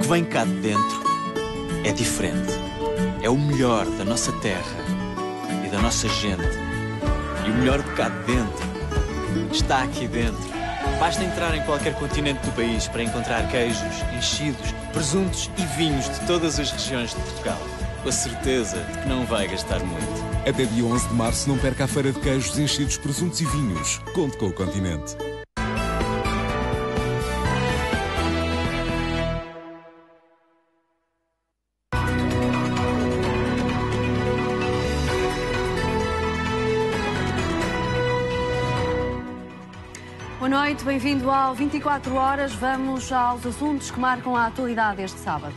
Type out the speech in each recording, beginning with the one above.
que vem cá de dentro é diferente. É o melhor da nossa terra e da nossa gente. E o melhor de cá de dentro está aqui dentro. Basta entrar em qualquer continente do país para encontrar queijos, enchidos, presuntos e vinhos de todas as regiões de Portugal. Com a certeza de que não vai gastar muito. Até dia 11 de março não perca a feira de queijos, enchidos, presuntos e vinhos. Conte com o continente. Boa noite, bem-vindo ao 24 horas. Vamos aos assuntos que marcam a atualidade este sábado.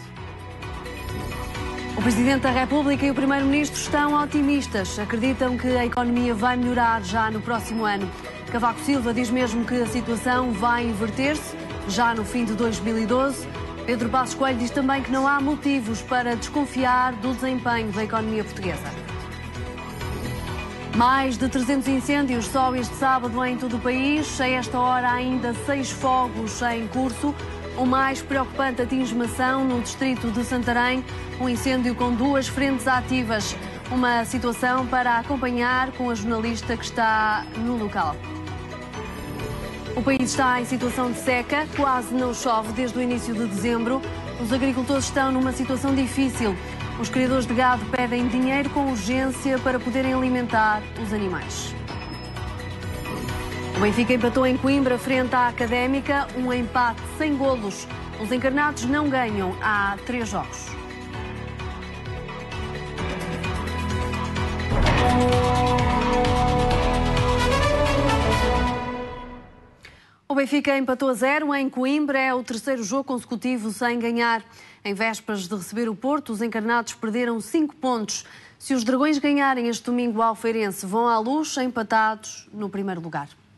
O Presidente da República e o Primeiro-Ministro estão otimistas. Acreditam que a economia vai melhorar já no próximo ano. Cavaco Silva diz mesmo que a situação vai inverter-se já no fim de 2012. Pedro Passos Coelho diz também que não há motivos para desconfiar do desempenho da economia portuguesa. Mais de 300 incêndios só este sábado em todo o país. A esta hora ainda 6 fogos em curso. O mais preocupante atinge Mação, no distrito de Santarém. Um incêndio com 2 frentes ativas. Uma situação para acompanhar com a jornalista que está no local. O país está em situação de seca. Quase não chove desde o início de dezembro. Os agricultores estão numa situação difícil. Os criadores de gado pedem dinheiro com urgência para poderem alimentar os animais. O Benfica empatou em Coimbra frente à Académica. Um empate sem golos. Os encarnados não ganham há 3 jogos. O Benfica empatou a 0 em Coimbra. É o 3º jogo consecutivo sem ganhar. Em vésperas de receber o Porto, os encarnados perderam 5 pontos. Se os Dragões ganharem este domingo ao Feirense, vão à Luz empatados no primeiro lugar.